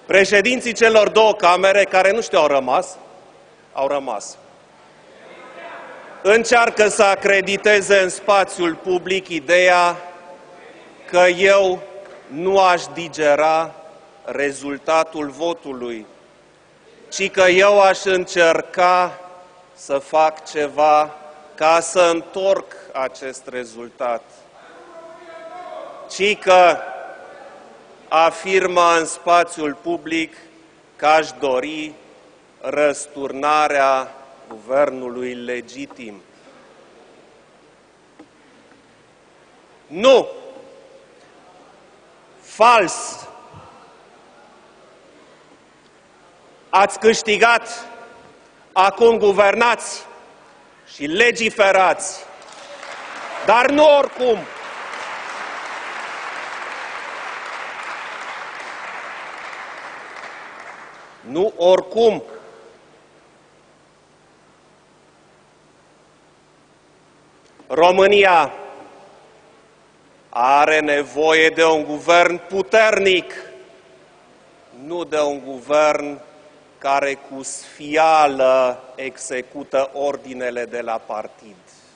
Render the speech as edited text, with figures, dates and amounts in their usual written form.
Președinții celor două camere, care nu știu au rămas, încearcă să acrediteze în spațiul public ideea că eu nu aș digera rezultatul votului, ci că eu aș încerca să fac ceva ca să întorc acest rezultat, ci că afirmă în spațiul public că aș dori răsturnarea guvernului legitim. Nu! Fals! Ați câștigat, acum guvernați și legiferați, dar nu oricum. Nu oricum. România are nevoie de un guvern puternic, nu de un guvern care cu sfială execută ordinele de la partid.